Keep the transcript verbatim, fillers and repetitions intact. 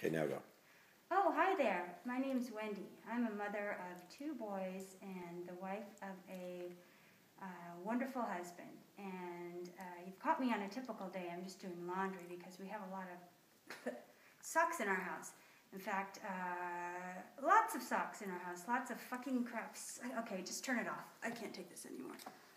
Okay, now go. Oh, hi there. My name's Wendy. I'm a mother of two boys and the wife of a uh, wonderful husband. And uh, you've caught me on a typical day. I'm just doing laundry because we have a lot of socks in our house. In fact, uh, lots of socks in our house. Lots of fucking craps. Okay, just turn it off. I can't take this anymore.